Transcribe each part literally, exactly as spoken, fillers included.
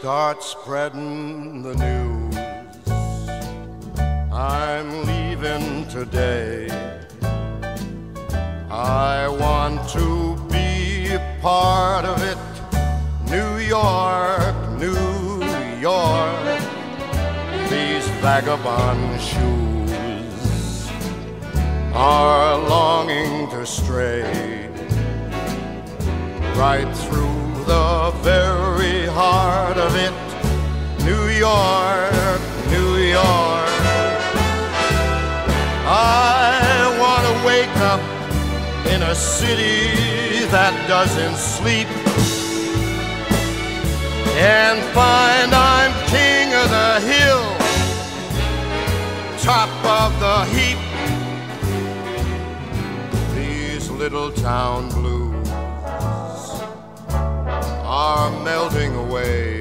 start spreading the news. I'm leaving today. I want to be a part of it. New York, New York, these vagabond shoes are longing to stray right through the very heart of it. New York, New York, I want to wake up in a city that doesn't sleep and find I'm king of the hill, top of the heap. These little town blues are melting away.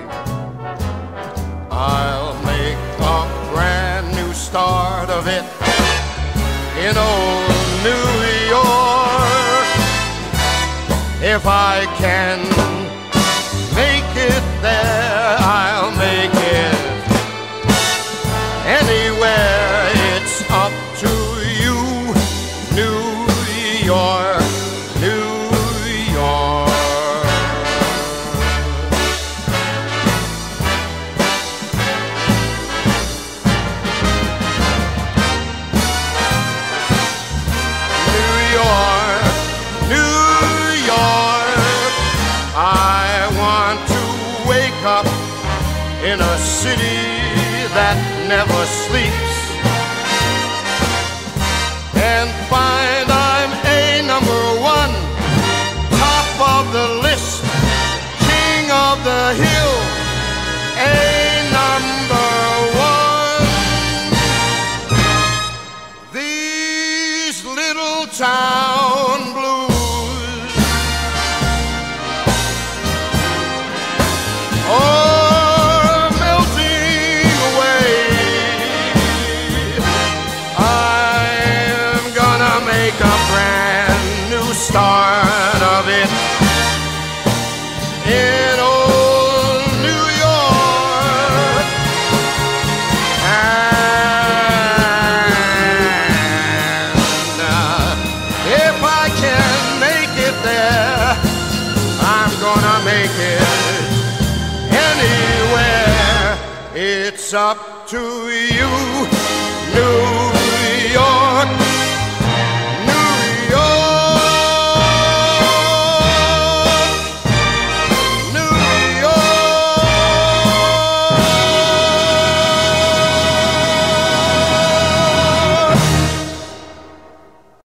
I'll make a brand new start of it in old New York. If I can make it there, I'll make it anywhere. It's up to you, New York, New York. Up in a city that never sleeps and find I'm a number one, top of the list, king of the hill, a number one. These little town blues are melting away. I'm gonna make a brand new start of it in old New York. And uh, if I can make it there, I'm gonna make it anywhere. It's up to you, New